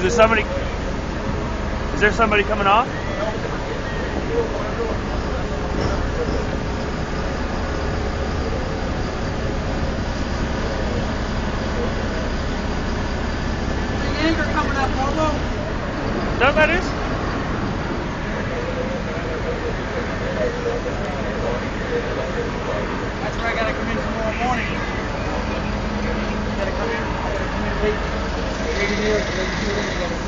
Is there somebody coming off? Anchor coming up, Bobo. Is that what that is? That's where I gotta come in tomorrow morning. Gotta come in late. 80 years,